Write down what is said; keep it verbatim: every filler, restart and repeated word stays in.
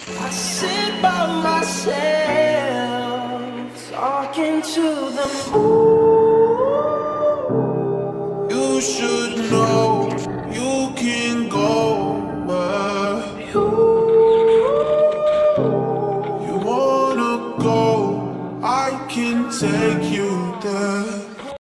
I sit by myself, talking to the moon. You should know you can go where you, you wanna go. I can take you